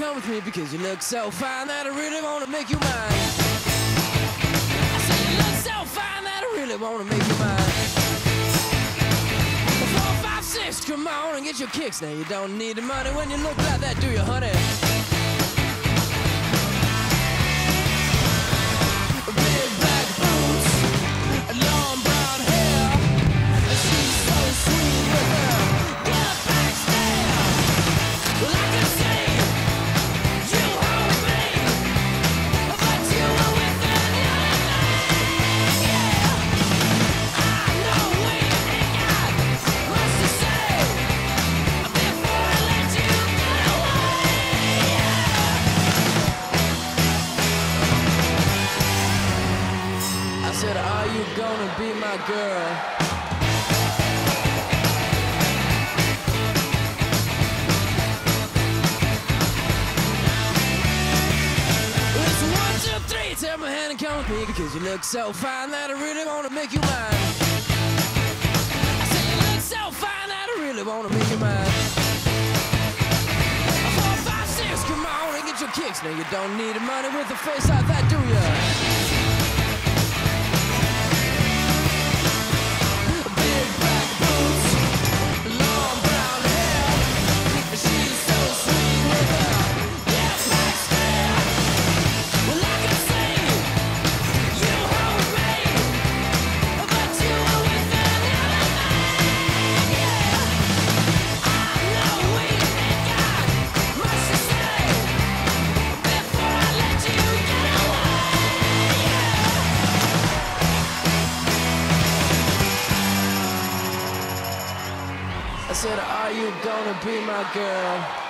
come with me because you look so fine that I really wanna make you mine. I said you look so fine that I really wanna make you mine. 4, 5, 6, come on and get your kicks. Now you don't need the money when you look like that, do you, honey? Big black boots, long brown hair, and she's so sweet with her good back stare. Well, I can see you hold me, but you were with another man. Yeah, I know we ain't got much to say before I let you get away. I said, are you gonna be my girl? It's 1, 2, 3, take my hand and come with me because you look so fine that I really wanna make you mine. I said you look so fine that I really wanna make you mine. 4, 5, 6, come on and get your kicks. Now you don't need the money with a face like that, do ya? Big black boots, long brown hair, she's so sweet with her yes back stare. Well, I can see you hold me, but you were with another man. Yeah, I know we ain't got much to say before I let you get away. I said, are you gonna be my girl?